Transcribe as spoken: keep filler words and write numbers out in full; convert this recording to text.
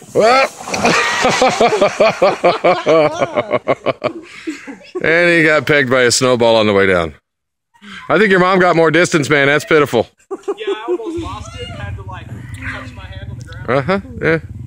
And he got pegged by a snowball on the way down. I think your mom got more distance, man. That's pitiful. Yeah, I almost lost it. Had to like touch my hand on the ground. Uh-huh, yeah.